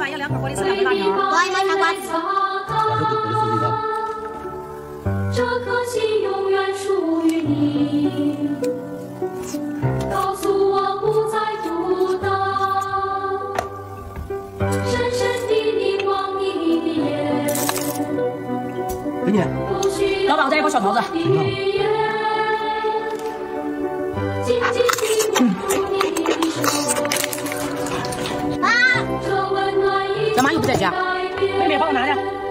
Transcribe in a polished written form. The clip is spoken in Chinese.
板要2个火力是2个辣条。 我也没看过。 这颗心永远属于你。告诉我不再孤单。深深地凝望你的眼。 给你。 老板，我再一个小桃子。妈，这妈又不在家，妹妹帮我拿着。